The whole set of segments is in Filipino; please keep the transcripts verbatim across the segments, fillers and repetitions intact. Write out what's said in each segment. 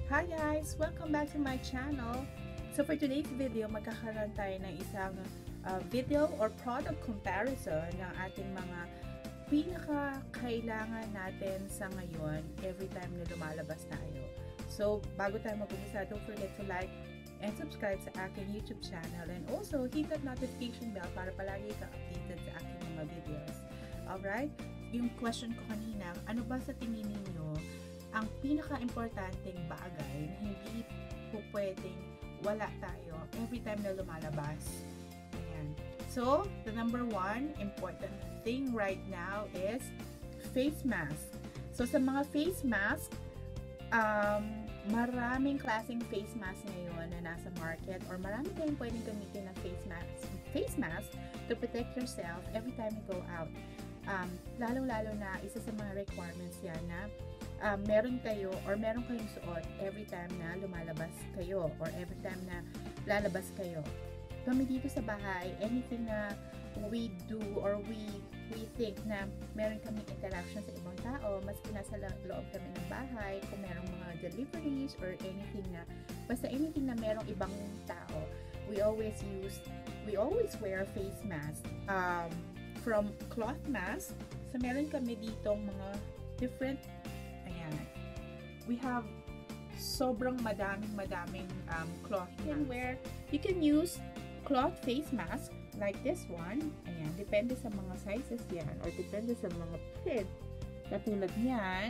Hi guys! Welcome back to my channel. So for today's video, magkakaroon tayo ng isang uh, video or product comparison ng ating mga pinaka-kailangan natin sa ngayon every time na lumalabas tayo. So bago tayo mag-umpisa, don't forget to like and subscribe sa aking YouTube channel and also hit that notification bell para palagi ka updated sa aking mga videos. Alright? Yung question ko kanina, ano ba sa tingin ninyo ang pinaka-importanting bagay na hindi po pwedeng wala tayo every time na lumalabas? Ayan. So, the number one important thing right now is face mask. So, sa mga face mask, um, maraming klaseng face mask ngayon na nasa market or marami kayong pwedeng gamitin ng face mask, face mask to protect yourself every time you go out. Um, lalong-lalo na isa sa mga requirements yan na Um, meron kayo or meron kayong suot every time na lumalabas kayo or every time na lalabas kayo. Kami dito sa bahay, anything na we do or we we think na meron kaming interaction sa ibang tao, maski nasa loob kami ng bahay, kung merong mga deliveries or anything na, basta anything na merong ibang tao, we always use, we always wear face mask. Um, from cloth mask, so meron kami ditong mga different. We have sobrang madaming madaming um, cloth. You can wear, you can use cloth face mask like this one. Ayan, depende sa mga sizes yan or depende sa mga print. Katulad niyan.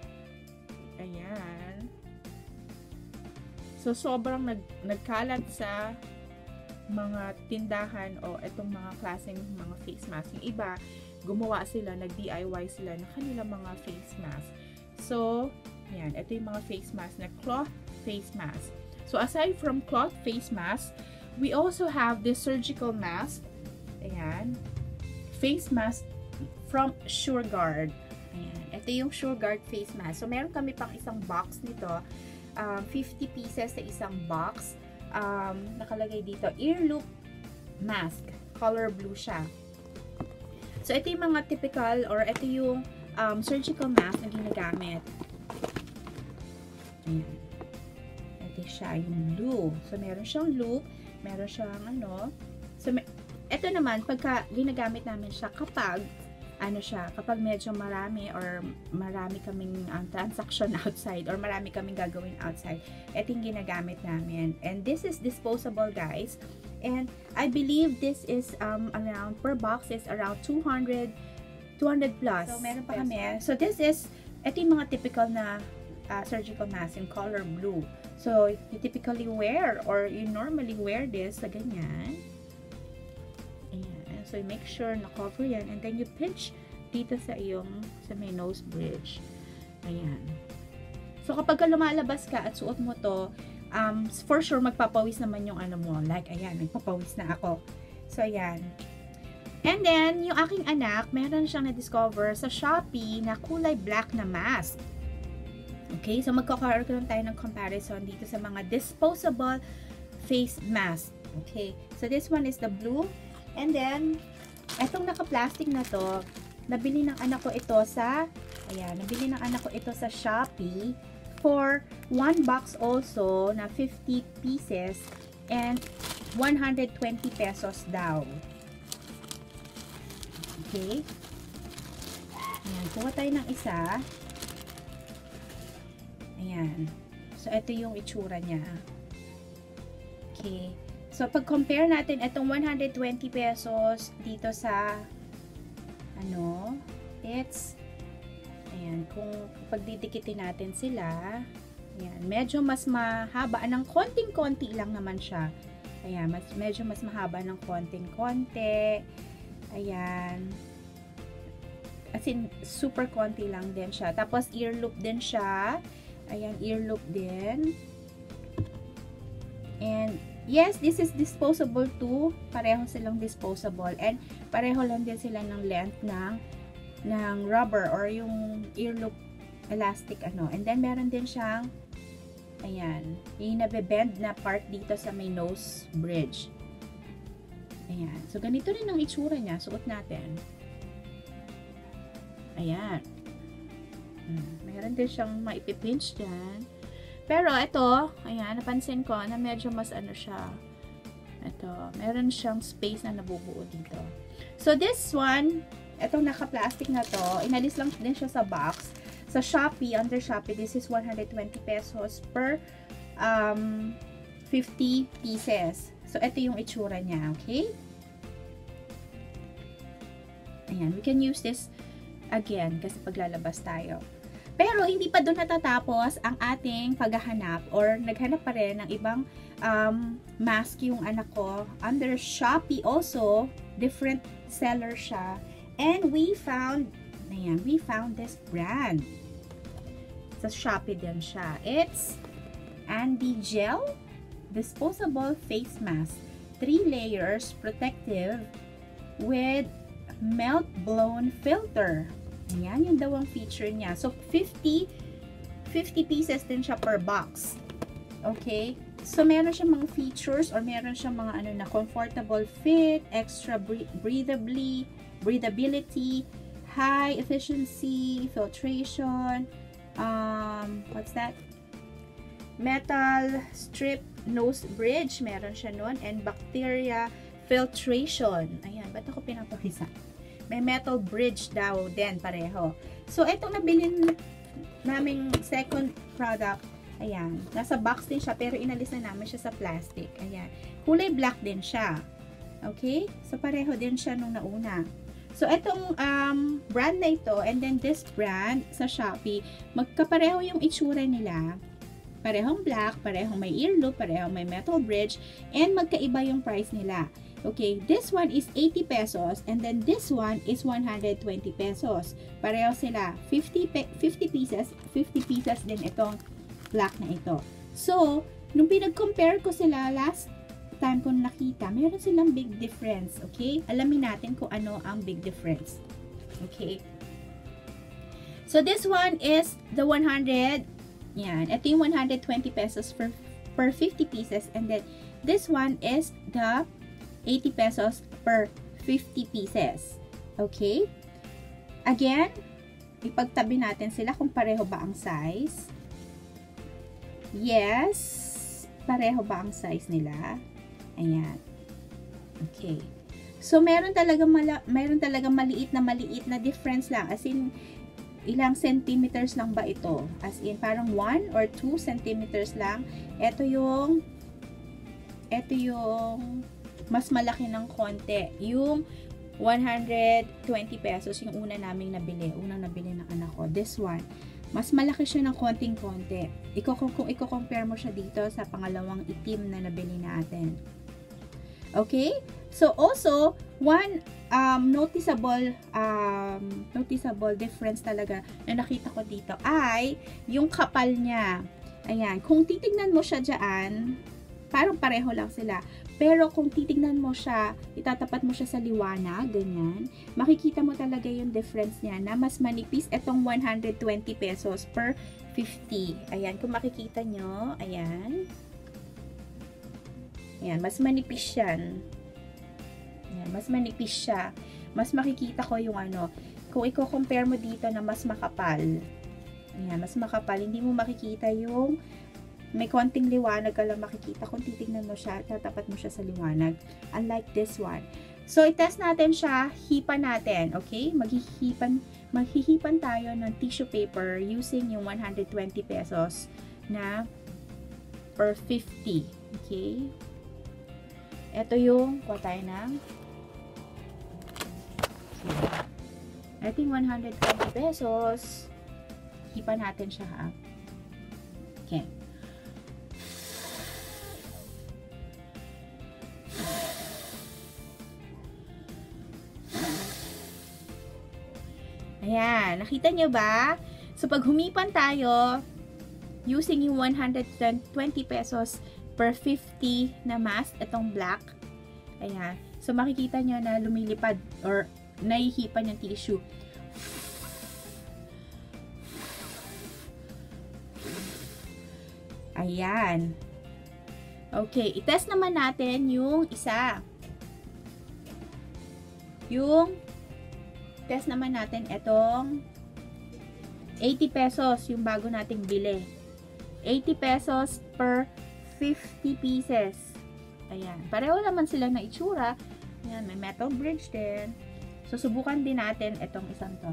Ayan. So, sobrang nag, nagkalat sa mga tindahan o itong mga klaseng mga face mask. Yung iba, gumawa sila, nag-D I Y sila ng kanilang mga face mask. So, yan, ito yung mga face mask na cloth face mask. So, aside from cloth face mask, we also have this surgical mask. Ayan. Face mask from SureGuard. Ayan. Ito yung SureGuard face mask. So, meron kami pang isang box nito. Um, fifty pieces sa isang box. Um, nakalagay dito, ear loop mask. Color blue siya. So, ito yung mga typical or ito yung um, surgical mask na ginagamit. Ayan. Ito siya, yung loop. So, meron siyang loop. Meron siyang ano. So, may, ito naman, pagka ginagamit namin siya kapag, ano siya, kapag medyo marami or marami kaming um, transaction outside or marami kaming gagawin outside, ito yung ginagamit namin. And this is disposable, guys. And I believe this is um, around, per box is around two hundred, two hundred plus. So, meron pa kami. So, this is, ito yung mga typical na Uh, surgical mask in color blue. So, you typically wear or you normally wear this sa ganyan. Ayan. So, you make sure na cover yan and then you pinch dito sa iyong sa may nose bridge. Ayan. So, kapag lumalabas ka at suot mo to, um, for sure magpapawis naman yung ano mo. Like, ayan, nagpapawis na ako. So, ayan. And then, yung aking anak, meron siyang na-discover sa Shopee na kulay black na mask. Okay, so magkakaroon tayo ng comparison dito sa mga disposable face mask. Okay, so this one is the blue. And then, etong naka-plastic na to, nabili ng anak ko ito sa, ayan, nabili ng anak ko ito sa Shopee for one box also na fifty pieces and one hundred twenty pesos daw. Okay. Ayan, kuha tayo ng isa. Ayan. So, ito yung itsura niya. Okay. So, pag-compare natin itong one hundred twenty pesos dito sa ano, it's ayan, kung pagdidikitin natin sila, ayan, medyo mas mahaba ng konting-konti lang naman siya. Ayan, mas, medyo mas mahaba ng konting-konti. Ayan. As in, super konti lang din siya. Tapos, ear loop din siya. Ayan, ear loop din. And, yes, this is disposable too. Pareho silang disposable. And, pareho lang din sila ng length ng, ng rubber or yung ear loop elastic ano. And then, meron din siyang, ayan, yung nabe-bend na part dito sa may nose bridge. Ayan. So, ganito rin ang itsura niya. Suot natin. Ayan. Hmm. Meron din siyang maipipinch dyan. Pero ito, ayan, napansin ko na medyo mas ano siya. Ito, meron siyang space na nabubuo dito. So this one, itong naka-plastic na to, inalis lang din siya sa box. Sa Shopee, under Shopee, this is one hundred twenty pesos per um, fifty pieces. So ito yung itsura niya, okay? Ayan, we can use this again kasi paglalabas tayo. Pero hindi pa doon natatapos ang ating paghahanap or naghanap pa rin ng ibang um, mask yung anak ko. Under Shopee also, different seller siya. And we found, ayan, we found this brand. Sa Shopee din siya. It's Andy Gel Disposable Face Mask. Three layers, protective, with melt blown filter. Ayan, yun daw ang feature niya. So, fifty, fifty pieces din siya per box. Okay? So, meron siya mga features or meron siya mga ano na comfortable fit, extra breathability, breathability, high efficiency, filtration, um, what's that? Metal strip nose bridge, meron siya nun, and bacteria filtration. Ayan, ba't ako pinapakisa? May metal bridge daw din pareho. So, itong nabili naming second product, ayan, nasa box din siya, pero inalis na namin siya sa plastic. Ayan, kulay black din siya. Okay? So, pareho din siya nung nauna. So, itong um, brand na ito, and then this brand sa Shopee, magkapareho yung itsura nila. Parehong black, parehong may ear loop, parehong may metal bridge, and magkaiba yung price nila. Okay, this one is eighty pesos and then this one is one hundred twenty pesos. Pareho sila, fifty, fifty pieces, fifty pieces din itong black na ito. So, nung pinag-compare ko sila last time ko nakita, meron silang big difference. Okay, alamin natin kung ano ang big difference. Okay, so this one is the one hundred, yan, ito yung one hundred twenty pesos per, per fifty pieces, and then this one is the eighty pesos per fifty pieces. Okay? Again, ipagtabi natin sila kung pareho ba ang size. Yes. Pareho ba ang size nila? Ayan. Okay. So, meron talaga mala meron talaga maliit na maliit na difference lang. As in, ilang centimeters lang ba ito? As in, parang one or two centimeters lang. Ito yung ito yung mas malaki ng konti. Yung one hundred twenty pesos, yung una naming nabili. Unang nabili ng anak ko. This one. Mas malaki siya ng konting-konti. Iko, kung, kung i-compare mo siya dito sa pangalawang itim na nabili natin. Okay? So, also, one um, noticeable um, noticeable difference talaga na nakita ko dito ay yung kapal niya. Ayan. Kung titignan mo siya dyan, parang pareho lang sila. Pero kung titignan mo siya, itatapat mo siya sa liwanag, ganyan, makikita mo talaga yung difference niya na mas manipis itong one hundred twenty pesos per fifty. Ayan, kung makikita nyo, ayan. Ayan, mas manipis yan. Ayan, mas manipis siya. Mas makikita ko yung ano, kung i-compare mo dito na mas makapal. Ayan, mas makapal. Hindi mo makikita yung may konting liwanag ka lang makikita. Kung titignan mo siya, tatapat mo siya sa liwanag. Unlike this one. So, i-test natin siya. Hipan natin. Okay? Maghihipan, maghihipan tayo ng tissue paper using yung one hundred twenty pesos na per fifty. Okay? Ito yung, kuha tayo ng I think one hundred twenty pesos. Hipan natin siya, ha? Okay. Ayan, nakita nyo ba? So, pag humipan tayo, using yung one hundred twenty pesos per fifty na mask, itong black, ayan, so makikita nyo na lumilipad or nahihipan yung tissue. Ayan. Okay, itest naman natin yung isa. Yung test naman natin itong eighty pesos, yung bago nating bili. eighty pesos per fifty pieces. Ayan. Pareho naman sila na itsura. Ayan, may metal bridge din. So, subukan din natin itong isang to.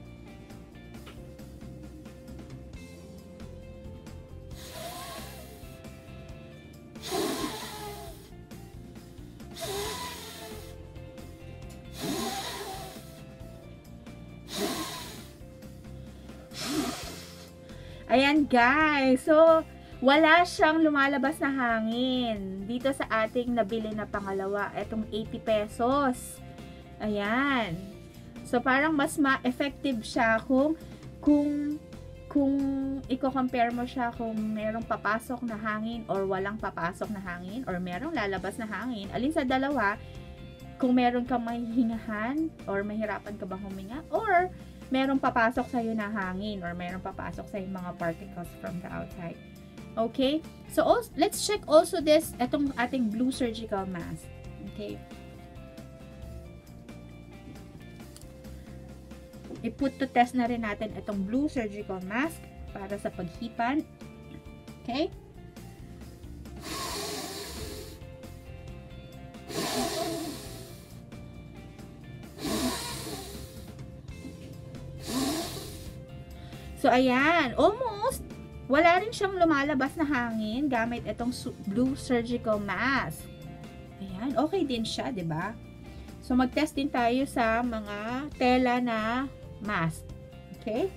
Ayan guys, so wala siyang lumalabas na hangin dito sa ating nabili na pangalawa, etong eighty pesos. Ayan. So parang mas ma-effective siya kung kung kung i-compare mo siya kung merong papasok na hangin or walang papasok na hangin or merong lalabas na hangin. Alin sa dalawa, kung meron kang mahihingahan or mahirapan ka bang huminga or merong papasok sa'yo na hangin or merong papasok sa'yo mga particles from the outside. Okay? So, also, let's check also this, itong ating blue surgical mask. Okay? I-put to test na rin natin itong blue surgical mask para sa paghipan. Okay? So, ayan. Almost, wala rin siyang lumalabas na hangin gamit itong blue surgical mask. Ayan. Okay din siya, di ba? So, mag-test din tayo sa mga tela na mask. Okay?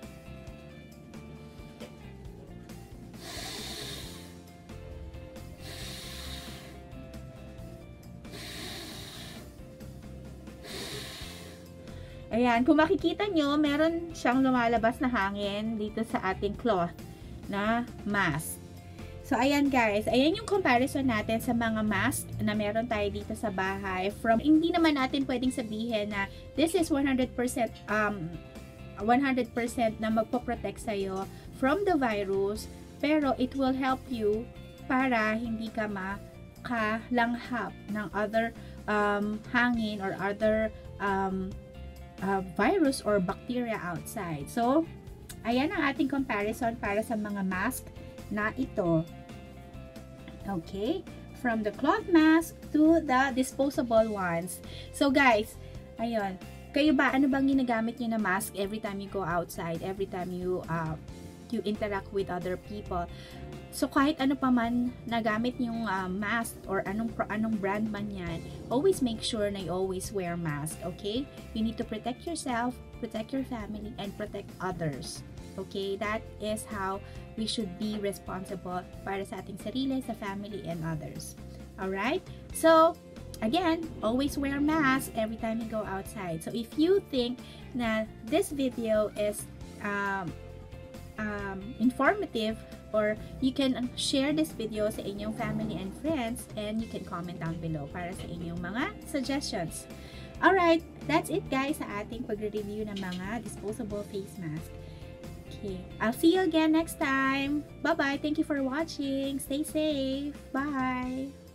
Ayan, kung makikita nyo, meron siyang lumalabas na hangin dito sa ating cloth na mask. So, ayan guys, ayan yung comparison natin sa mga mask na meron tayo dito sa bahay. From, hindi naman natin pwedeng sabihin na this is one hundred percent um, one hundred percent na magpo-protect sa'yo from the virus, pero it will help you para hindi ka makalanghap ng other um, hangin or other um, Uh, virus or bacteria outside. So, ayan ang ating comparison para sa mga mask na ito. Okay? From the cloth mask to the disposable ones. So, guys, ayun. Kayo ba, ano bang ginagamit nyo na mask every time you go outside? Every time you, uh, you interact with other people? So, kahit ano pa man nagamit yung uh, mask or anong, anong brand man yan, always make sure na you always wear mask, okay? You need to protect yourself, protect your family, and protect others. Okay? That is how we should be responsible para sa ating sarili, sa family, and others. Alright? So, again, always wear mask every time you go outside. So, if you think na this video is um, um, informative, or you can share this video sa inyong family and friends, and you can comment down below para sa inyong mga suggestions. Alright, that's it guys sa ating pagre-review ng mga disposable face mask. Okay, I'll see you again next time. Bye-bye. Thank you for watching. Stay safe. Bye.